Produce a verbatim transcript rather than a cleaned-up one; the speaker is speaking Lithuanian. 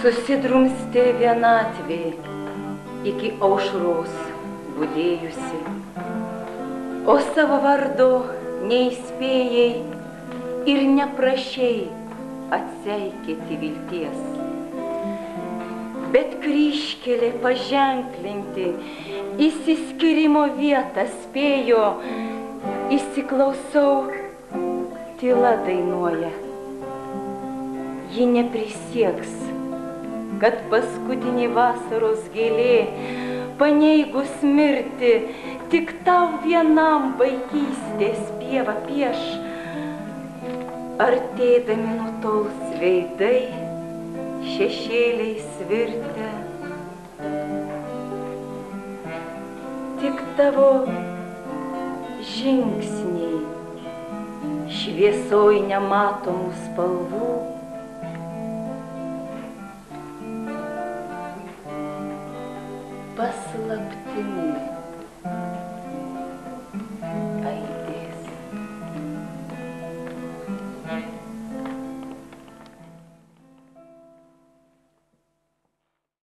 Susidrumstė vienatvė iki aušros budėjusi, o savo vardo neįspėjai ir neprašei atseikėti vilties. Bet kryžkelė paženklinti išsiskyrimo vietą spėjo, įsiklausau, tyla dainuoja. Ji neprisieks, kad paskutinė vasaros gėlė, paneigus mirti, tik tau vienam vaikystės pieva pieš. Artėdami nutols veidai, šešėliais virtę, tik tavo žingsniai šviesoj nematomų spalvų paslaptimi